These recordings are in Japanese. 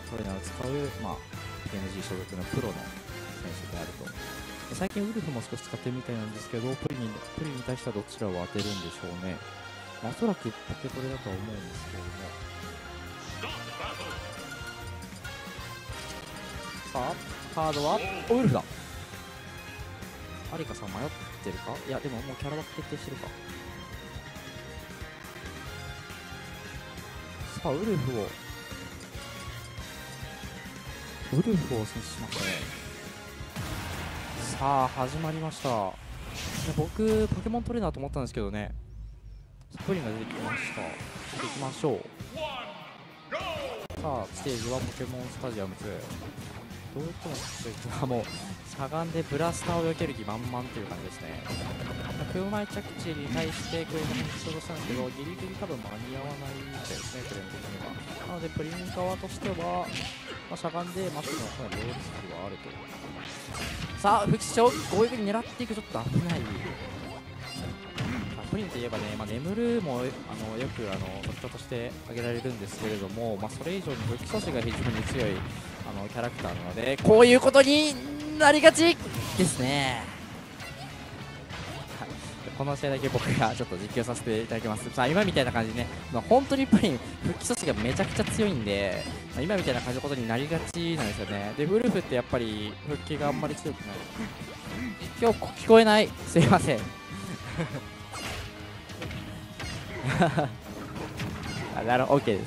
トレーナーを使う、PNG 所属のプロの選手であると。最近ウルフも少し使ってるみたいなんですけど、プリンに対してはどちらを当てるんでしょうね。おそらくポケトレだとは思うんですけれども。さあ、カードはウルフだ。アリカさん迷ってるか？いや、でももうキャラは決定してるか。さあ、ウルフを選出しましたね。さあ、始まりました。僕、ポケモントレーナーと思ったんですけどね、プリンが出てきました。行きましょう。さあ、ステージはポケモンスタジアム2。どういってもステージはもう、しゃがんでブラスターを避ける気満々という感じですね。空前着地に対してクレームにしようとしたんですけど、ギリギリ多分間に合わないみたいですね、クレーム的には。なので、プリン側としては、しゃがんで待つのはかなりローリスクはあると。さあ、復帰を攻撃に狙っていく、ちょっと危ない。プリンといえばね、眠るもよく特徴として挙げられるんですけれども、それ以上に武器阻止が非常に強いキャラクターなので、こういうことになりがちですね。この試合だけ僕がちょっと実況させていただきます。今みたいな感じでね、本当にプリン復帰阻止がめちゃくちゃ強いんで、今みたいな感じのことになりがちなんですよね。で、ウルフってやっぱり復帰があんまり強くない。今日聞こえない、すいません。OK です。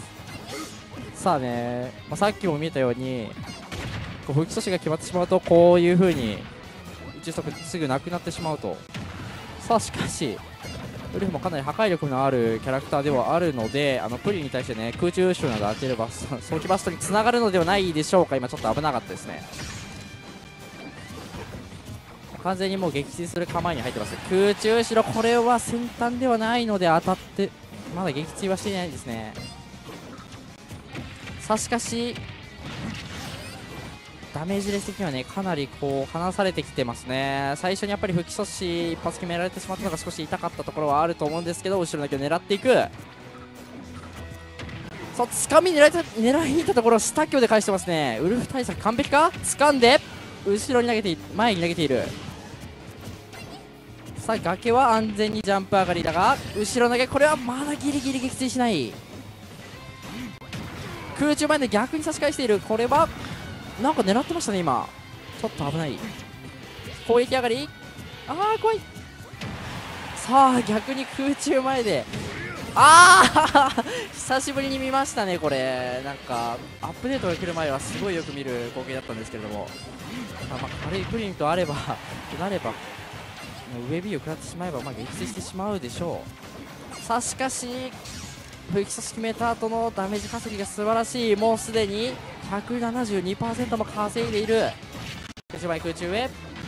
さあね、さっきも見たように復帰阻止が決まってしまうと、こういう風に一速すぐなくなってしまうと。さあ、しかしウルフもかなり破壊力のあるキャラクターではあるので、プリンに対してね、空中後ろなど当てれば早期バストにつながるのではないでしょうか。今ちょっと危なかったですね。完全にもう撃墜する構えに入ってます。空中後ろ、これは先端ではないので当たって、まだ撃墜はしていないですね。さあ、しかしダメージレス的にはね、かなりこう離されてきてますね。最初にやっぱり復帰阻止一発決められてしまったのが少し痛かったところはあると思うんですけど、後ろだけを狙っていく。さあ、つかみ狙いにいったところを下強で返してますね。ウルフ対策完璧か。掴んで後ろに投げて、前に投げている。さあ、崖は安全にジャンプ上がりだが、後ろ投げ、これはまだギリギリ撃墜しない。空中前で逆に差し返している。これはなんか狙ってましたね。今ちょっと危ない。攻撃上がり、怖い。さあ、逆に空中前で久しぶりに見ましたね。これなんかアップデートが来る前はすごいよく見る光景だったんですけれども、軽いプリンとなれば上 B を食らってしまえば撃墜してしまうでしょう。さあ、しかし復帰阻止決めた後のダメージ稼ぎが素晴らしい。もうすでに 172% も稼いでいる。1枚空中へ。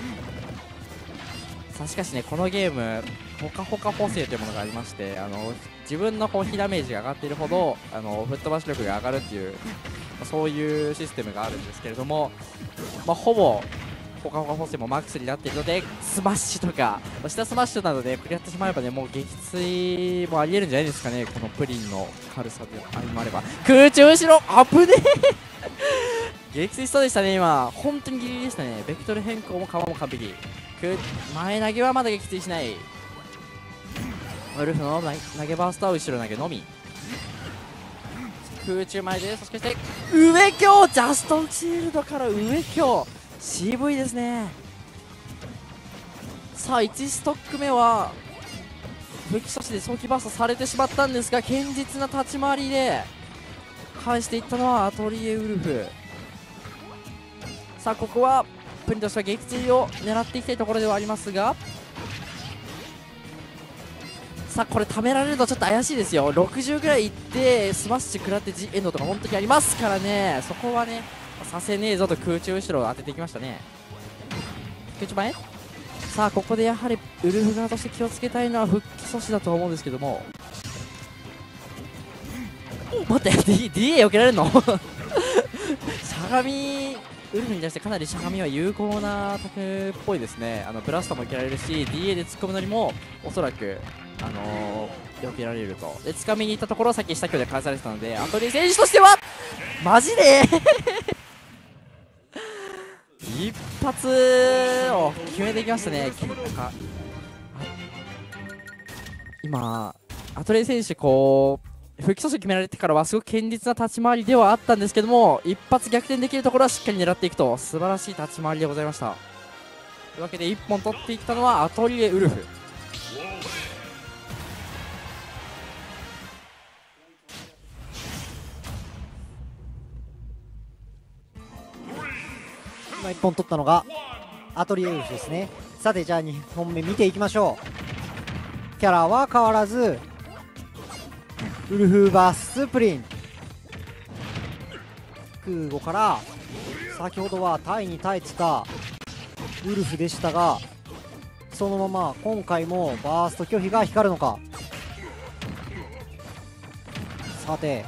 さあ、しかしね、このゲームほかほか補正というものがありまして、自分の攻撃ダメージが上がっているほど吹っ飛ばし力が上がるっていう、そういうシステムがあるんですけれども、ほぼほかほか補正もマックスになっているので、スマッシュとか下スマッシュなどで食らってしまえばね、もう撃墜もありえるんじゃないですかね。このプリンの軽さであれば。空中後ろアップで撃墜しそうでしたね。今本当にギリギリでしたね。ベクトル変更も構も完璧。前投げはまだ撃墜しない。ウルフの投げバーストは後ろ投げのみ。空中前で、そして上強、ジャストシールドから上強、渋いですね。さあ、1ストック目は武器阻止で早期バーストされてしまったんですが、堅実な立ち回りで返していったのはアトリエウルフ。さあ、ここはプリンとしては撃墜を狙っていきたいところではありますが、さあ、これ貯められるとちょっと怪しいですよ。60ぐらいいってスマッシュ食らってジエンドとか本当にありますからね。そこはね、させねえぞと空中後ろを当てていきましたね。空中前。さあ、ここでやはりウルフ側として気をつけたいのは復帰阻止だと思うんですけども、待って、DA 避けられるのしゃがみ、ウルフに対してかなりしゃがみは有効なタクっぽいですね。ブラストも受けられるし、 DA で突っ込むのにもおそらく避けられると。で、掴みに行ったところをさっき下距離で返されてたので、アトリエ選手としてはマジで一発を決めてきましたね。なんか今アトレイ選手こう復帰阻止決められてからはすごく堅実な立ち回りではあったんですけども、一発逆転できるところはしっかり狙っていくと素晴らしい立ち回りでございました。というわけで1本取っていったのはアトリエウルフ。 今1本取ったのがアトリエウルフですね。さてじゃあ2本目見ていきましょう。キャラは変わらずウルフバースプリン。空母から先ほどは耐に耐えてたウルフでしたが、そのまま今回もバースト拒否が光るのか。さて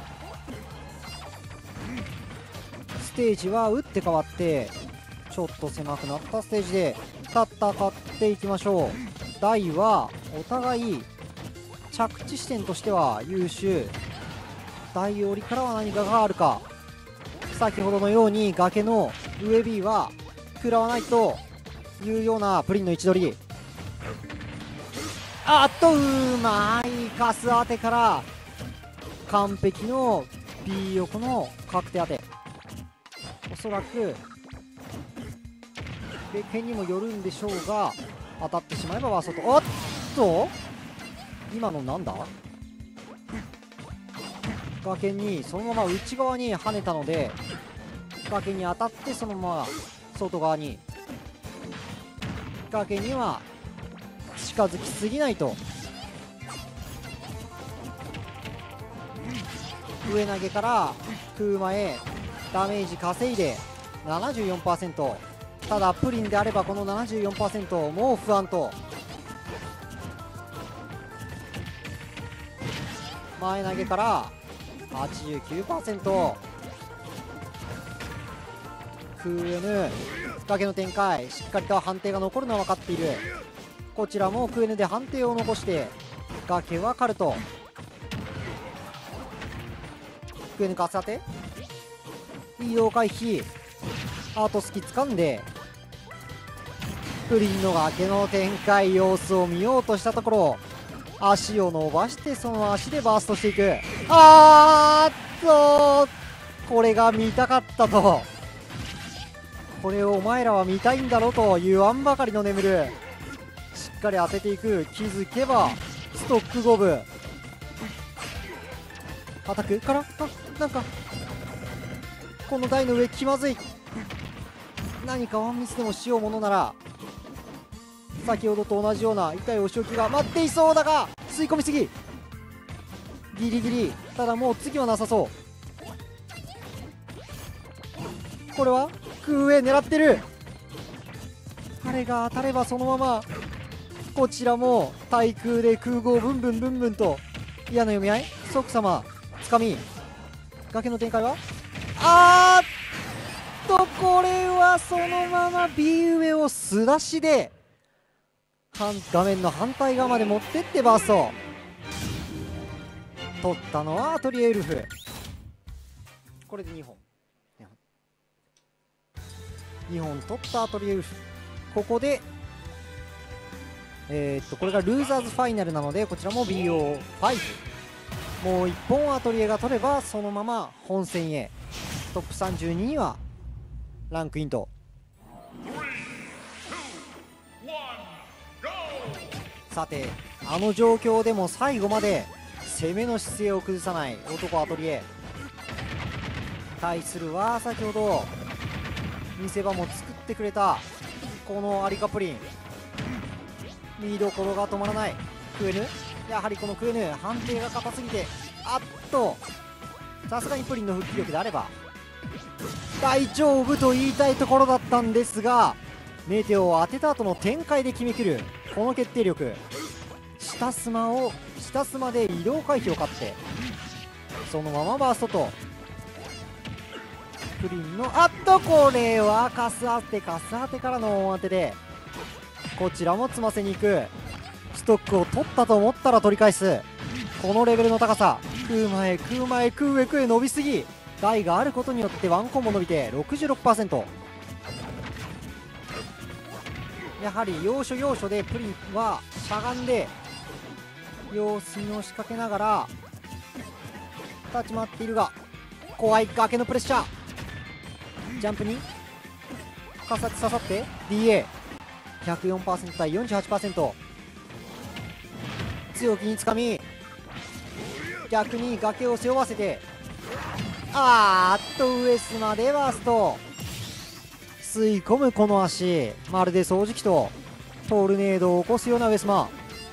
ステージは打って変わってちょっと狭くなったステージで戦っていきましょう。台はお互い着地地点としては優秀。台折りからは何かがあるか。先ほどのように崖の上 B は食らわないというようなプリンの位置取り。うまいカス当てから完璧の B 横の確定当て。おそらく経験にもよるんでしょうが当たってしまえばワースト。おっと今のなんだ。崖にそのまま内側に跳ねたので崖に当たってそのまま外側に。崖には近づきすぎないと。上投げから空間へダメージ稼いで 74%。 ただプリンであればこの 74% もう不安と。前投げから 89%。 空 N 崖の展開、しっかりと判定が残るのは分かっている。こちらも空 N で判定を残して崖はカルト。空 N カス当て移動回避、アートスキ掴んでプリンの崖の展開様子を見ようとしたところ足を伸ばしてその足でバーストしていく。これが見たかったと。これをお前らは見たいんだろと言わんばかりの眠る。しっかり当てていく。気づけばストック5分アタックからなんかこの台の上気まずい。何かワンミスでもしようものなら先ほどと同じような痛いお仕置きが待っていそうだが吸い込みすぎギリギリ。ただもう次はなさそう。これは空上狙ってる。あれが当たればそのままこちらも対空で空壕ブンブンブンブンと嫌な読み合い。即様つかみ崖の展開はこれはそのまま B 上を素出しで画面の反対側まで持ってってバースト。取ったのはアトリエウルフ。これで2本取ったアトリエウルフ。ここでこれがルーザーズファイナルなのでこちらも BO5。 もう1本アトリエが取ればそのまま本戦へトップ32にはランクインと。さてあの状況でも最後まで攻めの姿勢を崩さない男アトリエ。対するは先ほど見せ場も作ってくれたこのアリカプリン。見どころが止まらないクエヌ。やはりこのクエヌ判定が硬すぎてさすがにプリンの復帰力であれば大丈夫と言いたいところだったんですがメテオを当てた後の展開で決めきるこの決定力。下スマで移動回避を勝ってそのままバーストとプリンのこれはカス当てからの大当てでこちらも詰ませに行く。ストックを取ったと思ったら取り返すこのレベルの高さ。空前空上伸びすぎ害があることによってワンコンボ伸びて 66%。 やはり要所要所でプリンはしゃがんで様子見を仕掛けながら立ち回っているが、怖い崖のプレッシャー。ジャンプに刺さって DA104% 対 48%。 強気につかみ逆に崖を背負わせて、上スマでバースト吸い込むこの足、まるで掃除機とトルネードを起こすような上スマ。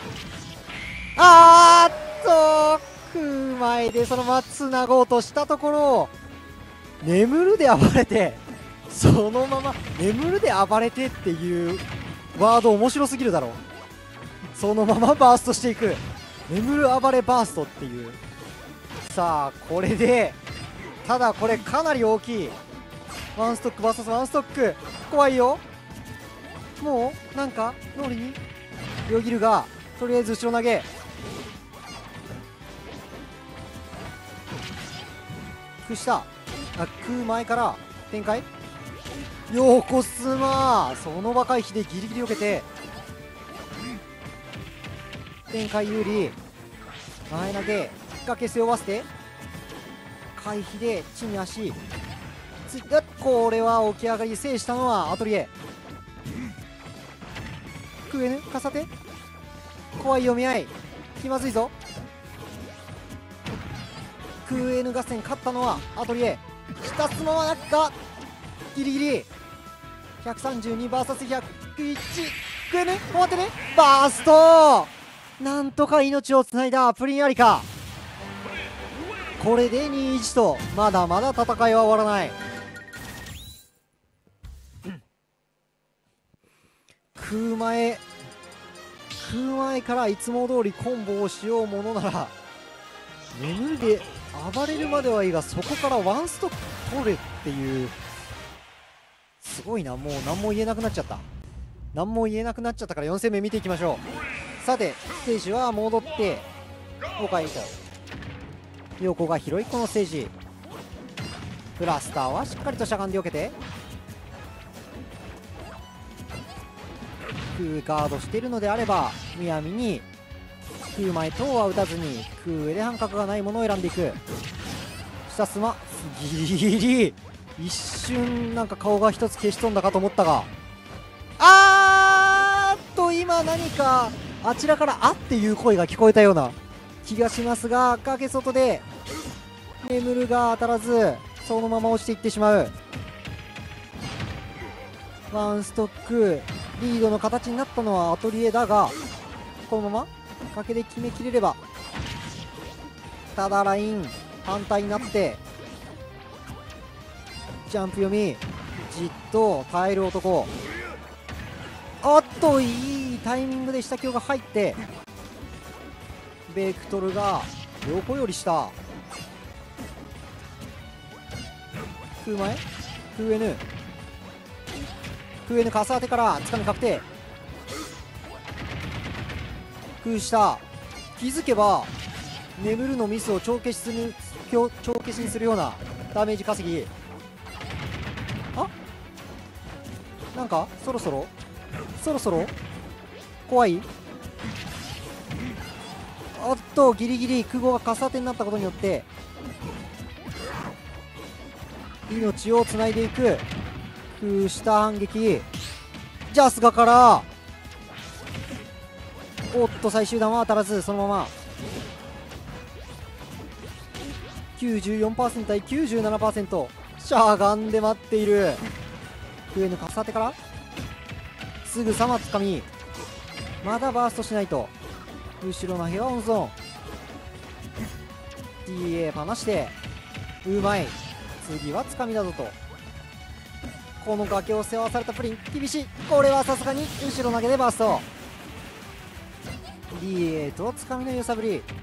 前でそのままつなごうとしたところ、眠るで暴れて、そのまま眠るで暴れてっていうワード面白すぎるだろ。そのままバーストしていく、眠る暴れバーストっていう。さあこれで、ただこれかなり大きいワンストック VS ワンストック、怖いよ。もうなんか脳裏によぎるが、とりあえず後ろ投げ。下食う前から展開、横スマ、その場回避でギリギリ避けて展開有利。前投げ崖背負わせて回避で地に足ついた。これは起き上がり制したのはアトリエ。クエヌかさて怖い読み合い、気まずいぞ。クーエヌ合戦勝ったのはアトリエ。下すままがギリギリ 132vs101。 クエヌ終わってね、バースト。なんとか命をつないだプリンアリカ。これで 2-1 とまだまだ戦いは終わらない。食う前からいつも通りコンボをしようものなら、眠るで暴れるまではいいが、そこからワンストック取れっていう、すごいな。もう何も言えなくなっちゃった。何も言えなくなっちゃったから4戦目見ていきましょう。さてステージは戻って岡井と横が広いこのステージ。ブラスターはしっかりとしゃがんで避けて、ガードしているのであればむやみに空前等は打たずに空上で半角がないものを選んでいく。下スマギリギリ、一瞬なんか顔が一つ消し飛んだかと思ったが、今何かあちらから「あ」っていう声が聞こえたような気がしますが、崖外で眠るが当たらずそのまま落ちていってしまう。ワンストックリードの形になったのはアトリエだが、このまま崖で決めきれれば。ただライン反対になってジャンプ読みじっと耐える男。いいタイミングで下強が入ってベクトルが横より下。空前空 N かさ当てからつかみ確定。空下気づけば眠るのミスを帳消しにするようなダメージ稼ぎ。なんかそろそろ怖い。ギリギリ空壕がかさ当てになったことによって命をつないでいく。空下反撃ジャスガから最終弾は当たらず、そのまま 94% 対 97%。 しゃがんで待っている。上のかさ当てからすぐさまつかみ、まだバーストしないと。後ろの部屋オンゾーン TA 離してうまい。次はつかみだぞと。この崖を背負わされたプリン厳しい。これはさすがに後ろ投げでバースト。 DA とつかみの揺さぶり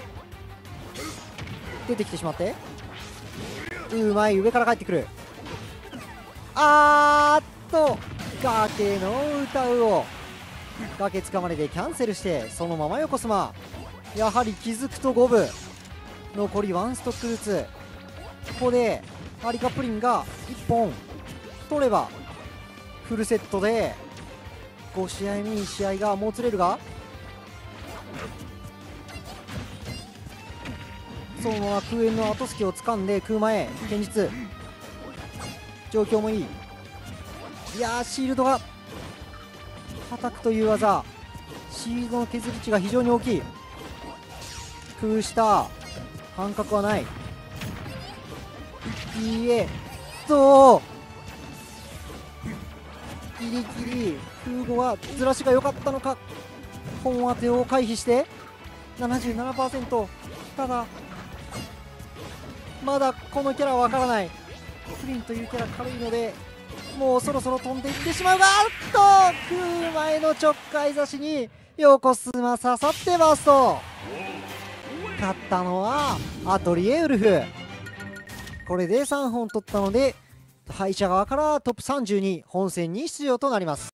出てきてしまって、うまい。上から帰ってくる。崖の歌うを崖つかまれてキャンセルして、そのまま横スマ。やはり気づくと五分。残りワンストックずつ。 ここでマリカプリンが1本取ればフルセットで5試合目に試合がもつれるが、そのまま空煙の後隙を掴んで空前堅実、状況もいい。いやー、シールドが叩くという技、シールドの削り値が非常に大きい。工夫した感覚はない。いいえギリギリ空母はずらしが良かったのか。本当てを回避して 77%。 ただまだこのキャラはわからない。プリンというキャラ軽いのでもうそろそろ飛んでいってしまうが、空前のちょっかい差しに横スマ刺さってバースト。勝ったのはアトリエウルフ。これで3本取ったので敗者側からトップ32本戦に出場となります。